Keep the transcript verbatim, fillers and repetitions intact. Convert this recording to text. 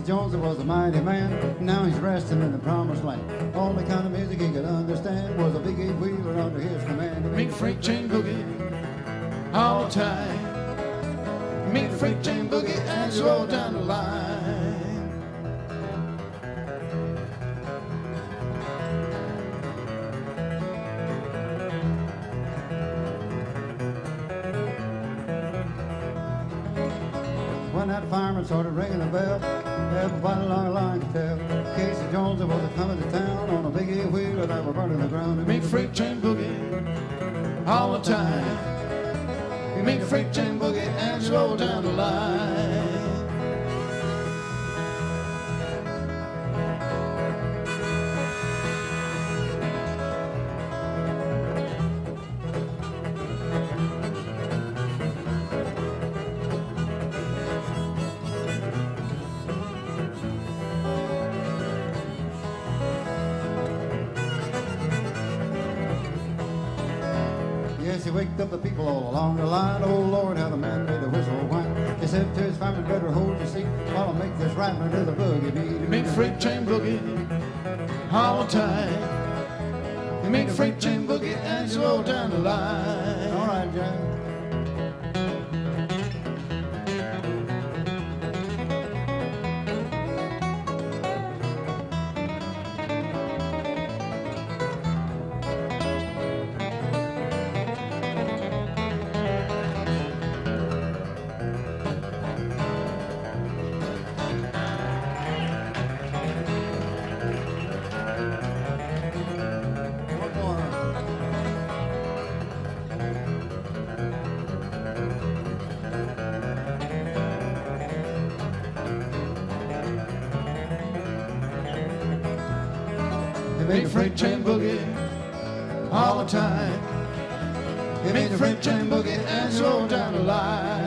Jones was a mighty man. Now he's resting in the promised land. All the kind of music he could understand was a biggie wheeler under his command. Make the freight train boogie all the time. Make the freight train boogie as you roll down the line. When that fireman started ringing the bell, everybody along the line could tell Casey Jones was a coming to town on a biggie wheeler that were burning the ground. Make the freight train boogie all the time. Make the freight train boogie as you roll down the line. He waked up the people all along the line. Oh Lord, how the man made the whistle whine. He said to his family, better hold your seat while I make this rattler to the boogie beat. Make the freight train boogie all the time. Make the freight train boogie as you roll down the line. All right, Jack. Make the freight train boogie all the time. Make the freight train boogie as you roll down the line.